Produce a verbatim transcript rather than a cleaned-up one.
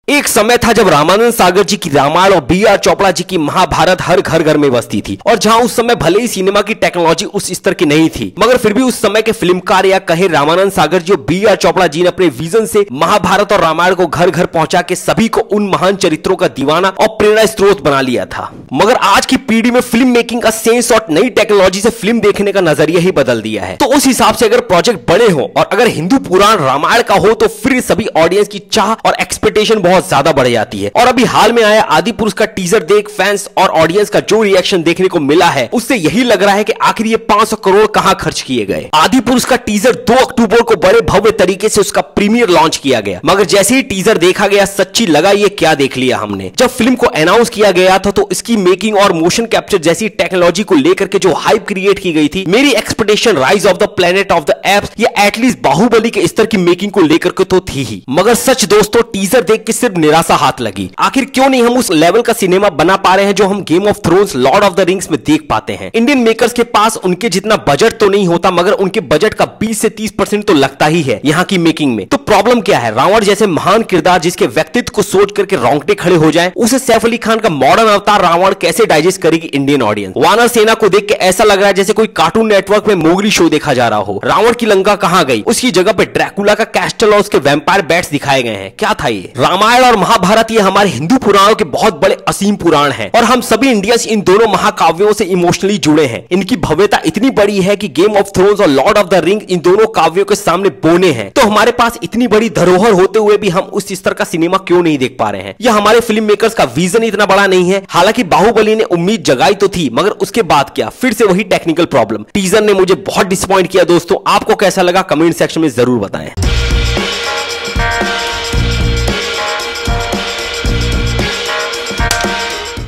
एक समय था जब रामानंद सागर जी की रामायण और बी आर चोपड़ा जी की महाभारत हर घर घर में बसती थी, और जहां उस समय भले ही सिनेमा की टेक्नोलॉजी उस स्तर की नहीं थी, मगर फिर भी उस समय के फिल्मकार या कहे रामानंद सागर जी और बी आर चोपड़ा जी ने अपने विजन से महाभारत और रामायण को घर घर पहुंचा के सभी को उन महान चरित्रों का दीवाना और प्रेरणा स्रोत बना लिया था। मगर आज की पीढ़ी में फिल्म मेकिंग का सेंस और नई टेक्नोलॉजी से फिल्म देखने का नजरिया ही बदल दिया है। तो उस हिसाब से अगर प्रोजेक्ट बड़े हो और अगर हिंदू पुराण रामायण का हो तो फिर सभी ऑडियंस की चाह और एक्सपेक्टेशन बहुत ज्यादा बढ़ जाती है। और अभी हाल में आया आदि पुरुष का टीजर देख फैंस और ऑडियंस का जो रिएक्शन देखने को मिला है, उससे यही लग रहा है कि आखिर ये पांच सौ करोड़ कहां खर्च किए गए। आदि पुरुष का टीजर दो अक्टूबर को बड़े भव्य तरीके से उसका प्रीमियर लॉन्च किया गया, मगर जैसे ही टीजर देखा गया सच्ची लगा ये क्या देख लिया हमने। जब फिल्म को अनाउंस किया गया था तो इसकी मेकिंग और मोशन कैप्चर जैसी टेक्नोलॉजी को लेकर के जो हाइप क्रिएट की गई थी, मेरी expectation rise of the planet of the apes या एटलीस्ट बाहुबली के स्तर की मेकिंग को लेकर के तो थी ही। मगर सच दोस्तों, टीजर देख के सिर्फ निराशा हाथ लगी। आखिर क्यों नहीं हम उस लेवल का सिनेमा बना पा रहे हैं जो हम Game of Thrones, Lord of the Rings में देख पाते हैं। इंडियन मेकर्स के पास उनके जितना बजट तो नहीं होता, मगर उनके बजट का बीस से तीस परसेंट तो लगता ही है यहाँ की मेकिंग में। तो प्रॉब्लम क्या है? रावण जैसे महान किरदार जिसके व्यक्तित्व को सोच करके रोंगटे खड़े हो जाए, उसे सैफ अली खान का मॉडर्न अवतार रावण कैसे डाइजेस्ट करेगी इंडियन ऑडियंस? वानर सेना को देख के ऐसा लग रहा है जैसे कोई कार्टून नेटवर्क में मोगली शो देखा जा रहा हो। रावण की लंका कहां गई? उसकी जगह पे ड्रैकुला का कैस्टल और उसके वैम्पायर बैट्स दिखाए गए हैं। क्या था ये? रामायण और महाभारत ये हमारे हिंदू पुराणों के बहुत बड़े असीम पुराण हैं, और हम सभी इंडियंस इन दोनों महाकाव्यों से इमोशनली जुड़े हैं। इनकी भव्यता इतनी बड़ी है कि गेम ऑफ थ्रोन्स और लॉर्ड ऑफ द रिंग इन दोनों काव्यों के सामने बोने हैं। तो हमारे पास इतनी बड़ी धरोहर होते हुए भी हम उस स्तर का सिनेमा क्यों नहीं देख पा रहे हैं? या हमारे फिल्म मेकर्स का विजन इतना बड़ा नहीं है? हालांकि बाहुबली ने उम्मीद जगाई तो थी, मगर उसके बाद क्या? फिर से वही टेक्निकल प्रॉब्लम। टीजर ने मुझे बहुत डिसअपॉइंट किया दोस्तों। आपको कैसा लगा कमेंट सेक्शन में जरूर बताएं।